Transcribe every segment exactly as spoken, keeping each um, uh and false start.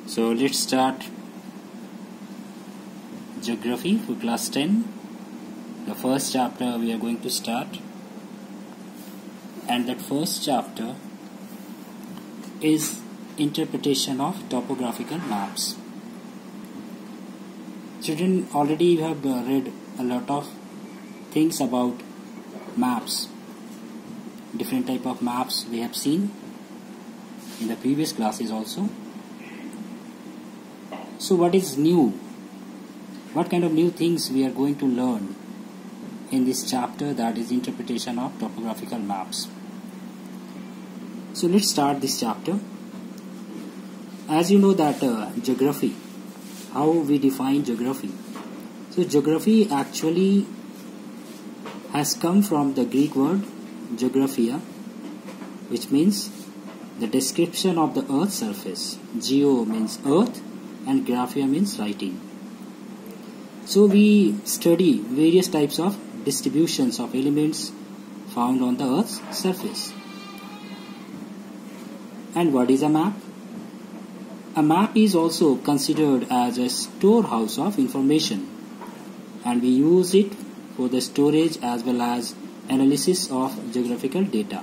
So let's start geography for class ten. The first chapter we are going to start, and that first chapter is interpretation of topographical maps. Children, already you have read a lot of things about maps. Different type of maps we have seen in the previous classes also. So what is new? What kind of new things we are going to learn in this chapter, that is interpretation of topographical maps. So let's start this chapter. As you know that uh, geography, how we define geography. So geography actually has come from the Greek word geographia, which means the description of the earth's surface. Geo means earth and graphia means writing. So we study various types of distributions of elements found on the earth's surface. And what is a map? A map is also considered as a storehouse of information, and we use it for the storage as well as analysis of geographical data.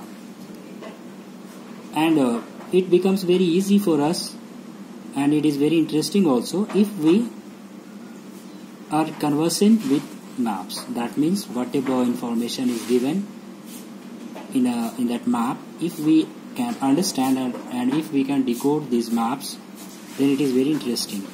And uh, it becomes very easy for us, and it is very interesting also if we are conversant with maps. That means whatever information is given in a in that map, if we can understand and, and if we can decode these maps, then it is very interesting.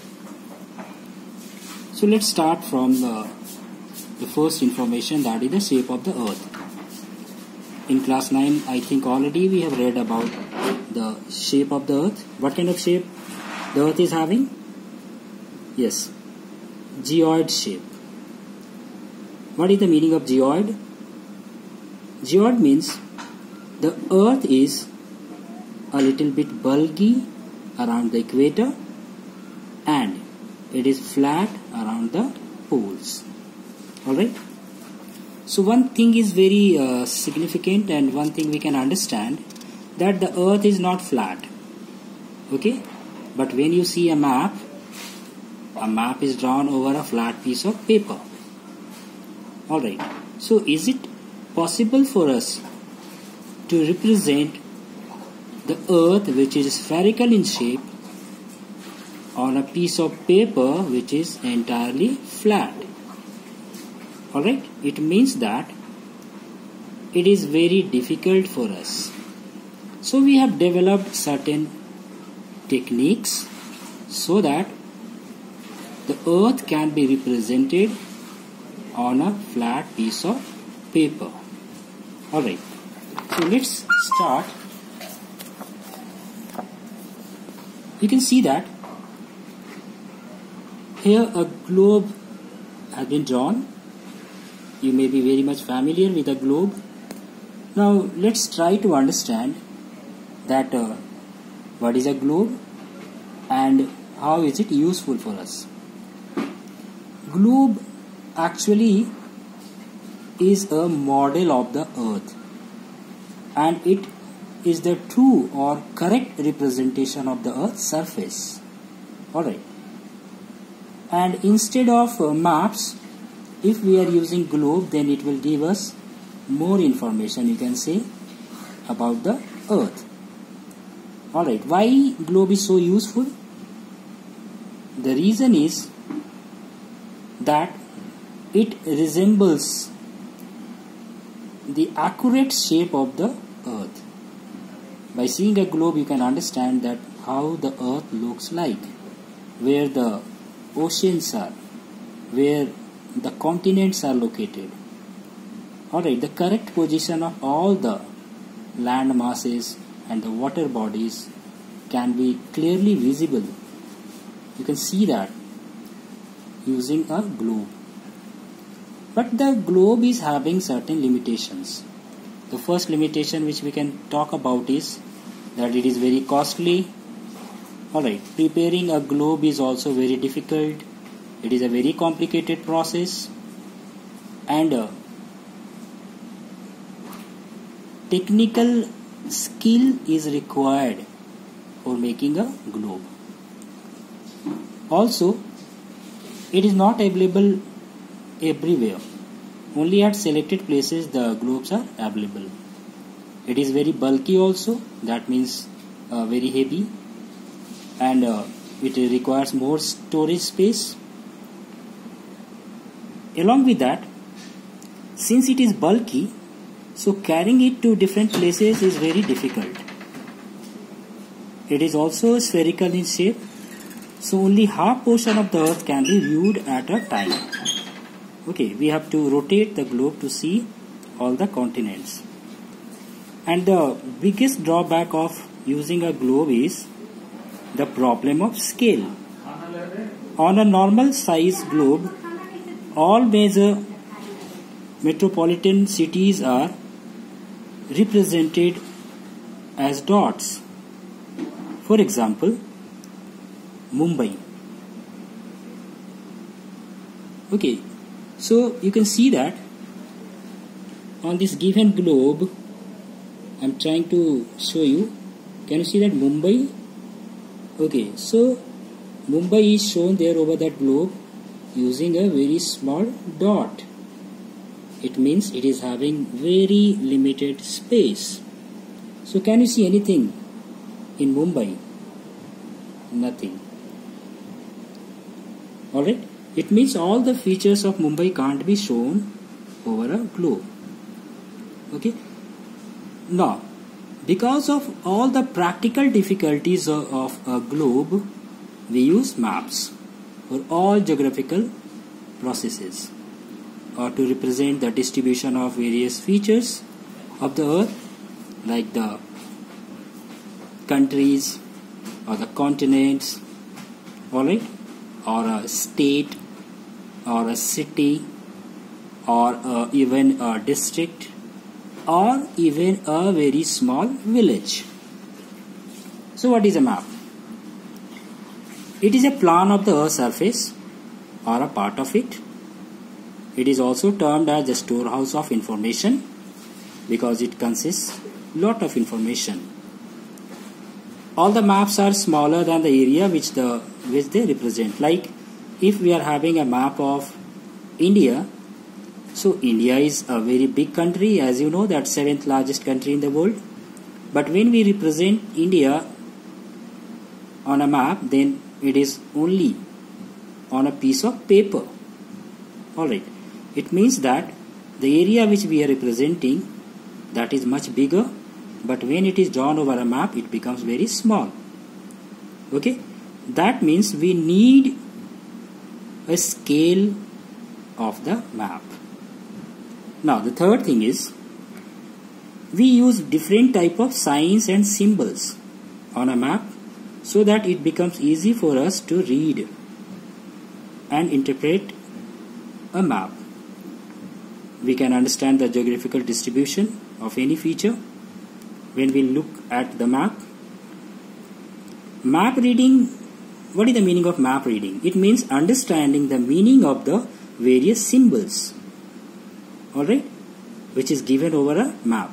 So let's start from the, the first information, that is the shape of the earth. In class nine, I think already we have read about the shape of the earth. What kind of shape the earth is having? Yes, geoid shape. What is the meaning of geoid? Geoid means the earth is a little bit bulgy around the equator and it is flat around the poles. Alright? So one thing is very uh, significant, and one thing we can understand, that the earth is not flat. Okay? But when you see a map, a map is drawn over a flat piece of paper. Alright, so is it possible for us to represent the earth, which is spherical in shape, on a piece of paper which is entirely flat? Alright, it means that it is very difficult for us. So we have developed certain techniques so that the earth can be represented on a flat piece of paper. Alright, so let's start. You can see that here a globe has been drawn. You may be very much familiar with a globe. Now let's try to understand that uh, what is a globe and how is it useful for us. Globe actually is a model of the earth, and it is the true or correct representation of the earth's surface. Alright, and instead of uh, maps, if we are using globe, then it will give us more information, you can say, about the earth. Alright, why globe is so useful? The reason is that it resembles the accurate shape of the earth. By seeing a globe, you can understand that how the earth looks like, where the oceans are, where the continents are located. Alright, the correct position of all the land masses and the water bodies can be clearly visible. You can see that using a globe. But the globe is having certain limitations. The first limitation which we can talk about is that it is very costly. Alright, preparing a globe is also very difficult. It is a very complicated process, and uh, technical skill is required for making a globe. Also, it is not available everywhere. Only at selected places the globes are available. It is very bulky also, that means uh, very heavy, and uh, it requires more storage space. Along with that, since it is bulky, so carrying it to different places is very difficult. It is also spherical in shape, so only half portion of the earth can be viewed at a time. Okay, we have to rotate the globe to see all the continents. And the biggest drawback of using a globe is the problem of scale. On a normal size globe, all major metropolitan cities are represented as dots. For example, Mumbai. Okay, so you can see that on this given globe, I am trying to show you. Can you see that Mumbai? Okay, so Mumbai is shown there over that globe using a very small dot. It means it is having very limited space. So can you see anything in Mumbai? Nothing. Alright, it means all the features of Mumbai can't be shown over a globe. Okay. Now, because of all the practical difficulties of, of a globe, we use maps for all geographical processes, or to represent the distribution of various features of the earth, like the countries or the continents, alright, or a state or a city, or uh, even a district, or even a very small village. So what is a map? It is a plan of the earth's surface or a part of it. It is also termed as a storehouse of information because it consists lot of information. All the maps are smaller than the area which the which they represent. Like if we are having a map of India, so India is a very big country, as you know, that seventh largest country in the world. But when we represent India on a map, then it is only on a piece of paper. Alright, it means that the area which we are representing, that is much bigger, but when it is drawn over a map, it becomes very small. Okay, that means we need a scale of the map. Now the third thing is, we use different type of signs and symbols on a map so that it becomes easy for us to read and interpret a map. We can understand the geographical distribution of any feature when we look at the map. Map reading, what is the meaning of map reading? It means understanding the meaning of the various symbols, alright, which is given over a map.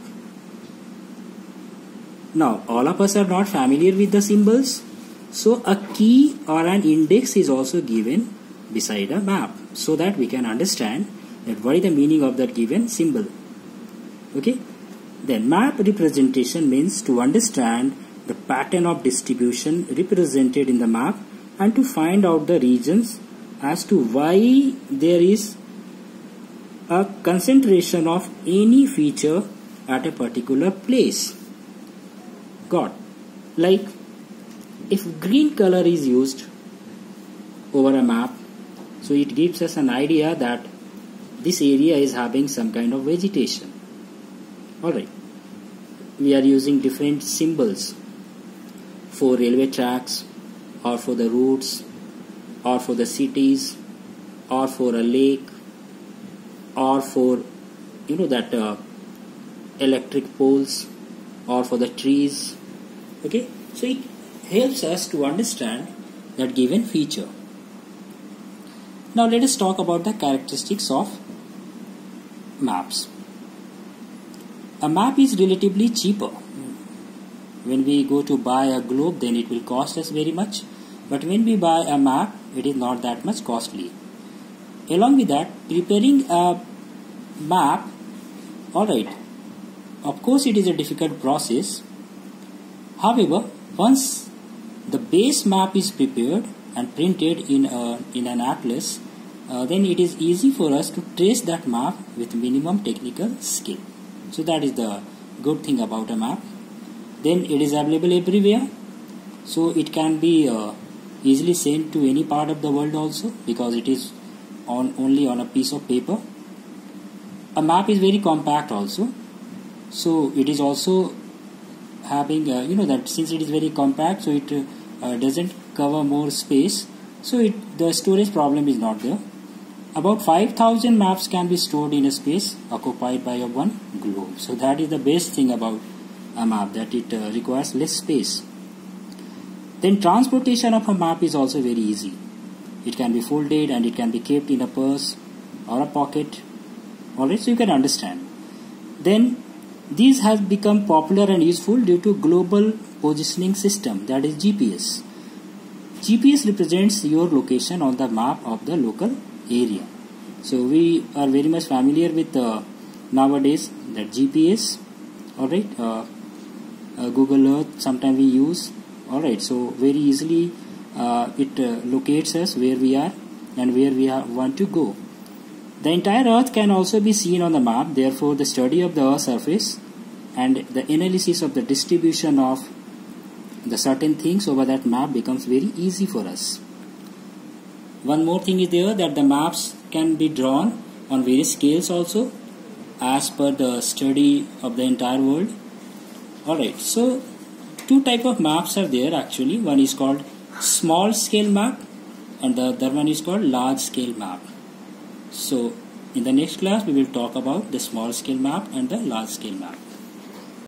Now, all of us are not familiar with the symbols, so a key or an index is also given beside a map so that we can understand that what is the meaning of that given symbol. Okay, then map representation means to understand the pattern of distribution represented in the map and to find out the regions as to why there is a concentration of any feature at a particular place. Got, like if green color is used over a map, so it gives us an idea that this area is having some kind of vegetation. Alright, we are using different symbols for railway tracks, or for the routes, or for the cities, or for a lake, or for, you know, that uh, electric poles, or for the trees. Okay, so it helps us to understand that given feature. Now let us talk about the characteristics of maps. A map is relatively cheaper. When we go to buy a globe, then it will cost us very much. But when we buy a map, it is not that much costly. Along with that, preparing a map, alright, of course it is a difficult process. However, once the base map is prepared and printed in, a, in an atlas, uh, then it is easy for us to trace that map with minimum technical skill. So that is the good thing about a map. Then it is available everywhere, so it can be uh, easily sent to any part of the world also, because it is on only on a piece of paper. A map is very compact also, so it is also having uh, you know that since it is very compact, so it uh, doesn't cover more space, so it the storage problem is not there. About five thousand maps can be stored in a space occupied by a one globe. So that is the best thing about a map, that it uh, requires less space. Then transportation of a map is also very easy. It can be folded and it can be kept in a purse or a pocket. Alright, so you can understand. Then these have become popular and useful due to global positioning system, that is G P S. G P S represents your location on the map of the local area. So we are very much familiar with uh, nowadays that G P S. Alright, uh, uh, Google Earth sometimes we use. Alright, so very easily uh, it uh, locates us where we are and where we are, want to go. The entire Earth can also be seen on the map. Therefore, the study of the Earth's surface and the analysis of the distribution of the certain things over that map becomes very easy for us. One more thing is there, that the maps can be drawn on various scales also, as per the study of the entire world. Alright, so two type of maps are there actually. One is called small scale map and the other one is called large scale map. So in the next class we will talk about the small scale map and the large scale map.